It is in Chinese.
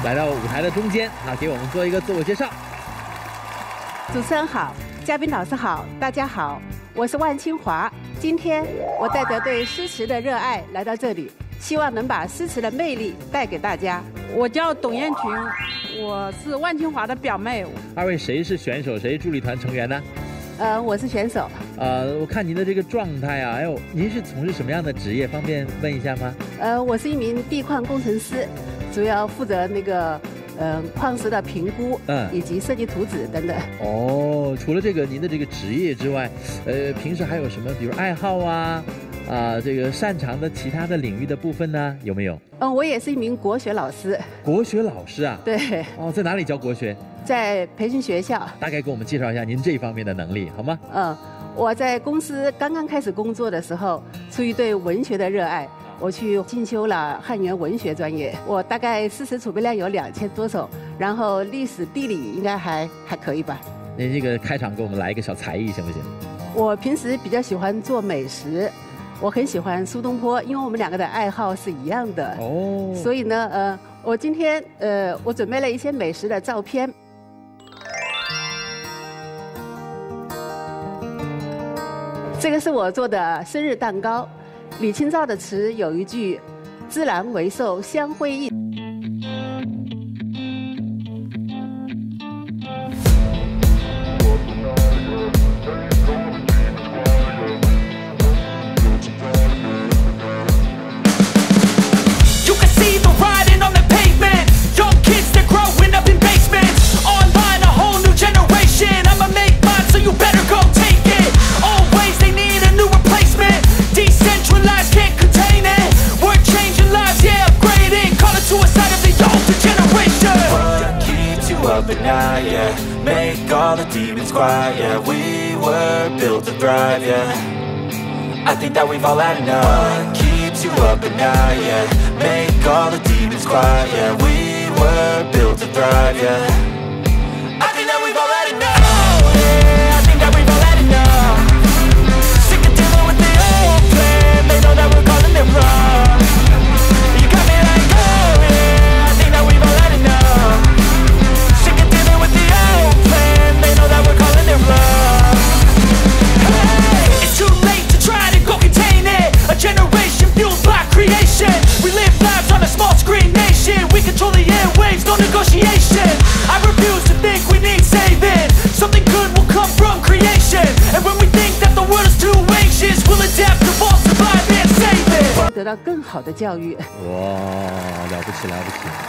来到舞台的中间，给我们做一个自我介绍。 主持人好，嘉宾老师好，大家好，我是万清华。今天我带着对诗词的热爱来到这里，希望能把诗词的魅力带给大家。 我叫董艳群，我是万清华的表妹。 二位谁是选手，谁是助理团成员呢？ 我是选手。 我看您的这个状态啊，您是从事什么样的职业？方便问一下吗？ 我是一名地矿工程师，主要负责那个矿石的评估，以及设计图纸等等。 哦，除了这个您的这个职业之外，平时还有什么，比如爱好啊，这个擅长的其他的领域的部分呢？有没有？ 我也是一名国学老师。 国学老师啊？ 对。 哦，在哪里教国学？ 在培训学校。大概给我们介绍一下您这方面的能力好吗？ 我在公司刚刚开始工作的时候，出于对文学的热爱，我去进修了汉语言文学专业。我大概诗词储备量有2000多首，然后历史地理应该还可以吧。 您这个开场给我们来一个小才艺行不行？ 我平时比较喜欢做美食，我很喜欢苏东坡，因为我们两个的爱好是一样的。哦。所以呢，我今天我准备了一些美食的照片。这个是我做的生日蛋糕。李清照的词有一句“芝兰为寿香辉映”。 Up at night, yeah. Make all the demons quiet, yeah. We were built to thrive, yeah. I think that we've all had enough. What keeps you up at night, yeah. Make all the demons quiet, yeah. We were built to thrive, yeah. I think that we've all had enough, yeah. I think that we've all had enough. Sick of dealing with the old plan. They know that we're calling it wrong. You got me like, oh yeah. I think that we've all had enough. It's too late to try to go contain it. A generation fueled by creation. We live lives on a small screen nation. We control the airwaves, no negotiation. I refuse to think we need saving. Something good will come from creation. And when we think that the world is too anxious, we'll adapt, evolve, survive and save it. 得到更好的教育。 哇，了不起了不起！